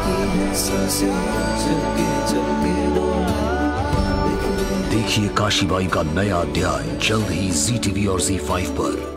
देखिए काशीबाई का नया अध्याय जल्द ही ZTV और Z5 पर।